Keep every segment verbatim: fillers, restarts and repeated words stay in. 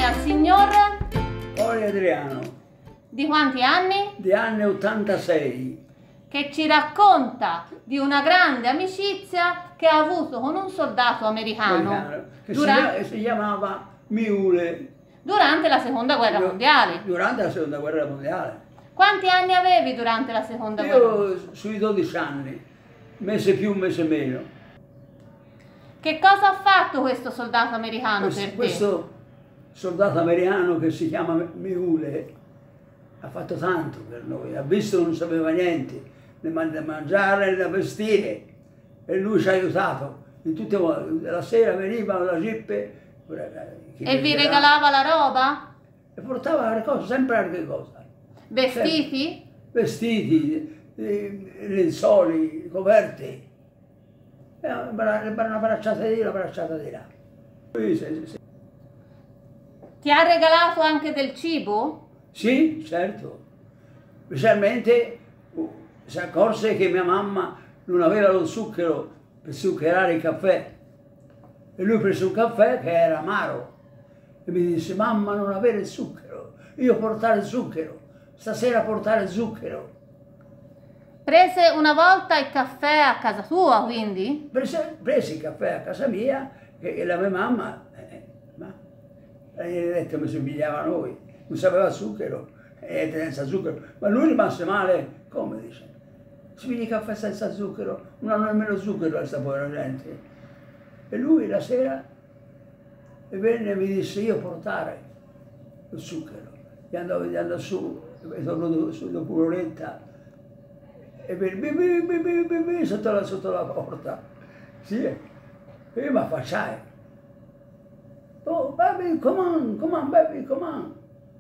al signor Poli Adriano, di quanti anni? di anni ottantasei, Che ci racconta di una grande amicizia che ha avuto con un soldato americano, americano, che durante, si, si chiamava Miule, durante la seconda guerra mondiale. durante la seconda guerra mondiale. Quanti anni avevi durante la seconda guerra mondiale? Io sui dodici anni, mese più, mese meno. Che cosa ha fatto questo soldato americano Questo, per te? questo soldato americano che si chiama Miule ha fatto tanto per noi, ha visto che non sapeva niente, né da mangiare né da vestire, e lui ci ha aiutato. In tutte le volte, la sera veniva la jeep E vi regalava la roba? e portava le cose, sempre altre cose. Vestiti? Sempre. Vestiti, eh, lenzuoli, coperte. E una bracciata di là, una bracciata di là. Sì, sì, sì. Ti ha regalato anche del cibo? Sì, certo. Specialmente uh, si accorse che mia mamma non aveva lo zucchero per zuccherare il caffè. E lui prese un caffè che era amaro. E mi disse: mamma, non avere zucchero, io portare zucchero, stasera portare zucchero. Prese una volta il caffè a casa tua, quindi? Prese, presi il caffè a casa mia e la mia mamma, eh, ma gli ha detto che mi somigliava a noi, non sapeva zucchero, e senza zucchero. Ma lui rimase male, come dice? Si piglia il caffè senza zucchero, non hanno nemmeno zucchero questa povera gente. E lui la sera e venne e mi disse: io portare lo zucchero. Gli andavo, gli andavo su, e torno su dopo un'oretta e venne bi, bi, bi, bi, bi, sotto, la, sotto la porta. Sì, e io mi affacciai. Oh, baby, come on, come on, baby, come on.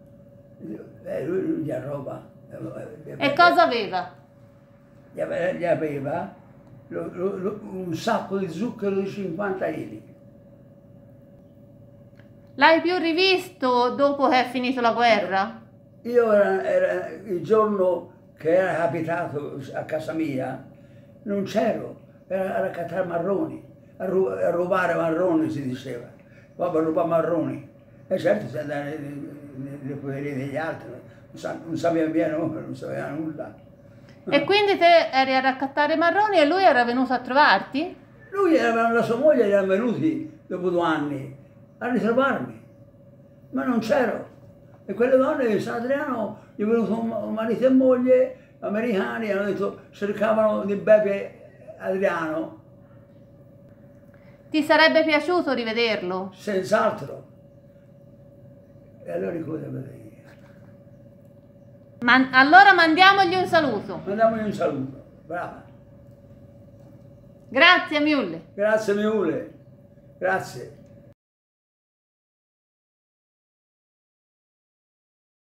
E lui, lui gli arroba. E cosa aveva? Gli aveva, gli aveva lo, lo, lo, un sacco di zucchero di cinquanta chili. L'hai più rivisto dopo che è finito la guerra? Io era, era il giorno che era capitato a casa mia, non c'ero, era a raccattare marroni, a, ru, a rubare marroni si diceva, va a rubare marroni. E certo si andava nelle poderie degli altri, non sapeva bene nome, non sapeva nulla. E quindi te eri a raccattare marroni e lui era venuto a trovarti? Lui e la sua moglie erano venuti dopo due anni a ritrovarmi, ma non c'ero. E quelle donne di San Adriano, gli è venuto un marito e moglie americani, hanno detto, cercavano di bere Adriano. Ti sarebbe piaciuto rivederlo? Senz'altro. E allora ricordo vedere. Ma allora mandiamogli un saluto. Mandiamogli un saluto. Brava. Grazie Miule. Grazie Miule. Grazie.